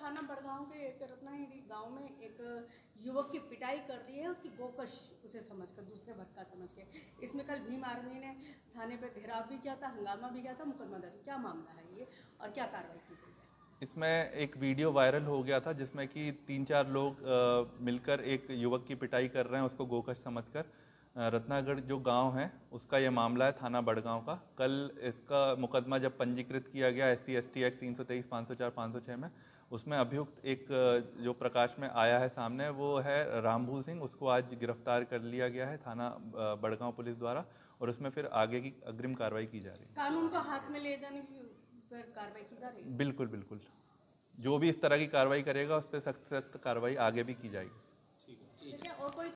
थाना बड़गांव के एक रत्नागिरी गांव में एक युवक की पिटाई कर दी है, उसकी गोकश उसे समझकर, दूसरे वर्ग का समझ के। इसमें कल भीम आर्मी ने थाने पे घेराव भी किया था, हंगामा भी किया था, मुकदमा दर्ज। क्या मामला है ये और क्या कार्रवाई की गई है? इसमें एक वीडियो वायरल हो गया था जिसमें कि 3-4 लोग मिलकर एक युवक की पिटाई कर रहे हैं, उसको गोकश समझकर। रत्नागढ़ जो गांव है उसका ये मामला है, थाना बड़गांव का। कल इसका मुकदमा जब पंजीकृत किया गया SC/ST एक्ट 323, 504, 506 में, उसमें अभियुक्त एक जो प्रकाश में आया है सामने, वो है रामभू सिंह। उसको आज गिरफ्तार कर लिया गया है थाना बड़गांव पुलिस द्वारा, और उसमें फिर आगे की अग्रिम कार्रवाई की जा रही है। कानून को हाथ में ले जाने की पर कार्रवाई की जा रही है? बिल्कुल बिल्कुल, जो भी इस तरह की कार्रवाई करेगा उस पर सख्त सख्त कार्रवाई आगे भी की जाएगी। ठीक है। और कोई